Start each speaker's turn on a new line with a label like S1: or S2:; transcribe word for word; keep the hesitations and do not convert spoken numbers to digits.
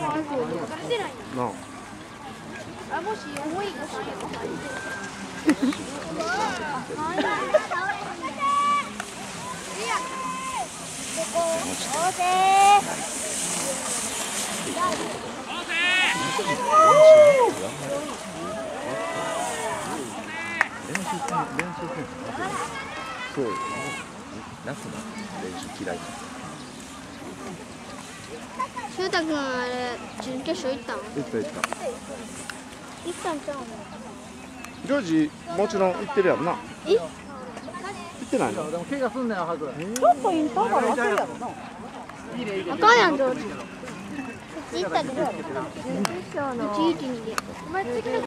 S1: な
S2: あ、もし重いかさ。
S1: そうよ。夏の練習嫌い。
S2: しゅうたくんあれ準決勝行ったの？
S1: 行った行った。
S2: 行ったんちゃうの？
S1: ジョージもちろん行ってるやんな。
S2: え？
S1: 行ってないの？
S3: でも怪我すんねんはず。
S4: ちょっとインターバル開けるやろな。
S2: あかんやんジョージ。行ったで。
S4: 準決勝の
S2: いちいちにで。お前次の